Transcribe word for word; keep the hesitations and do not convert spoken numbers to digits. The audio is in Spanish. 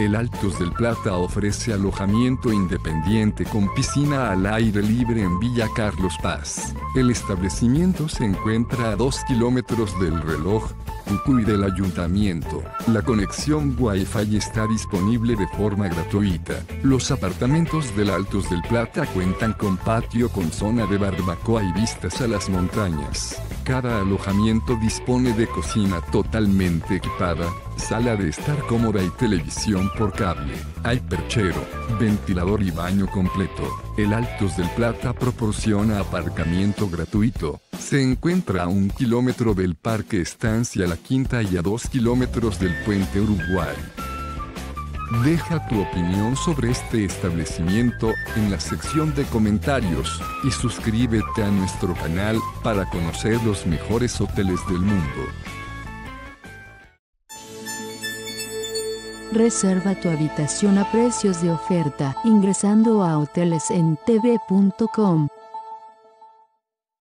El Altos del Plata ofrece alojamiento independiente con piscina al aire libre en Villa Carlos Paz. El establecimiento se encuentra a dos kilómetros del Reloj Cucuy del ayuntamiento. La conexión Wi-Fi está disponible de forma gratuita. Los apartamentos del Altos del Plata cuentan con patio con zona de barbacoa y vistas a las montañas. Cada alojamiento dispone de cocina totalmente equipada, sala de estar cómoda y televisión por cable. Hay perchero, ventilador y baño completo. El Altos del Plata proporciona aparcamiento gratuito. Se encuentra a un kilómetro del Parque Estancia La Quinta y a dos kilómetros del Puente Uruguay. Deja tu opinión sobre este establecimiento en la sección de comentarios y suscríbete a nuestro canal para conocer los mejores hoteles del mundo. Reserva tu habitación a precios de oferta ingresando a hoteles en t v punto com.